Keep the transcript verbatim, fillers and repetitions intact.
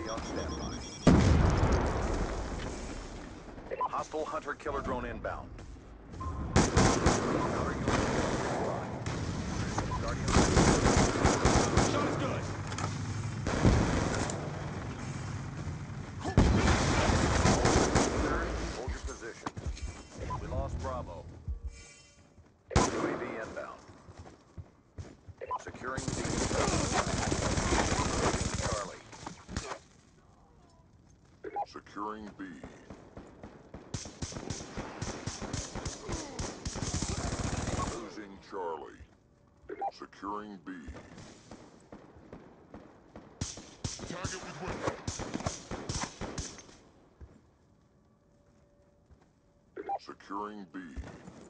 on standby. Hostile hunter-killer drone inbound. Counter U A V online. Guardian. Shot is good. Hold your position. We lost Bravo. U A V inbound. Securing B. Charlie. Securing B. Losing Charlie. Securing B. Target with weapon. Securing B.